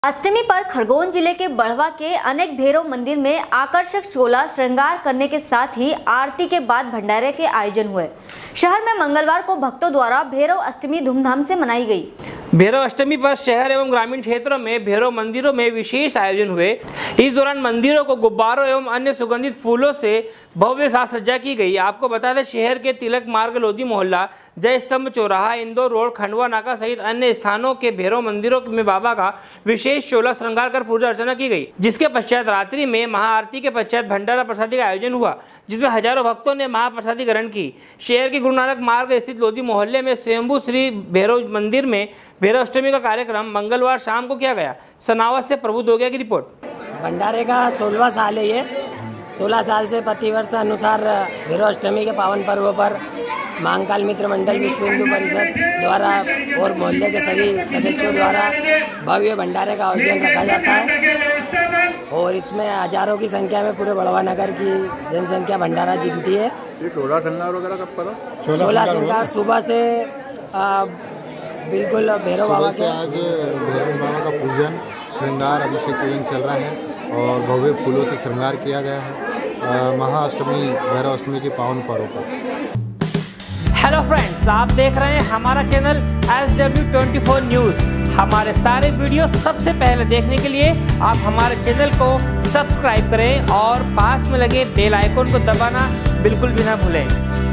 अष्टमी पर खरगोन जिले के बढ़वा के अनेक भैरव मंदिर में आकर्षक चोला श्रृंगार करने के साथ ही आरती के बाद भंडारे के आयोजन हुए। शहर में मंगलवार को भक्तों द्वारा भैरव अष्टमी धूमधाम से मनाई गई। भैरव अष्टमी पर शहर एवं ग्रामीण क्षेत्रों में भैरव मंदिरों में विशेष आयोजन हुए। इस दौरान मंदिरों को गुब्बारों एवं अन्य सुगंधित फूलों से भव्य साज सज्जा की गई। आपको बता दें, शहर के तिलक मार्ग, लोधी मोहल्ला, जय स्तंभ चौराहा, इंदौर रोड, खंडवा नाका सहित अन्य स्थानों के भैरव मंदिरों में बाबा का विशेष चोला श्रृंगार कर पूजा अर्चना की गई, जिसके पश्चात रात्रि में महाआरती के पश्चात भंडारा प्रसादी का आयोजन हुआ, जिसमें हजारों भक्तों ने महाप्रसादी ग्रहण की। शहर के गुरु नानक मार्ग स्थित लोधी मोहल्ले में स्वयंभू श्री भैरव मंदिर में भैरव अष्टमी का कार्यक्रम मंगलवार शाम को किया गया। सनावत से प्रभु दोगिया की रिपोर्ट। भंडारे का 16वां साल है ये। 16 साल से प्रतिवर्ष अनुसार भैरव अष्टमी के पावन पर्व पर महाकाल मित्र मंडल विश्व हिंदू परिषद द्वारा और मोहल्ले के सभी सदस्यों द्वारा भव्य भंडारे का आयोजन रखा जाता है और इसमें हजारों की संख्या में पूरे बढ़वा नगर की जनसंख्या भंडारा जीतती है। ये चोला श्रृंगार वगैरह कब करो? चोला श्रृंगार सुबह से बिल्कुल भैरव बाबा के आज भैरव बाबा का पूजन, श्रृंगार, अभिषेक पूजन चल रहा है और भव्य फूलों से श्रृंगार किया गया है महाअष्टमी भैरव अष्टमी के पावन पर्व पर। हेलो फ्रेंड्स, आप देख रहे हैं हमारा चैनल SW24 न्यूज। हमारे सारे वीडियो सबसे पहले देखने के लिए आप हमारे चैनल को सब्सक्राइब करें और पास में लगे बेल आइकन को दबाना बिल्कुल भी ना भूलें।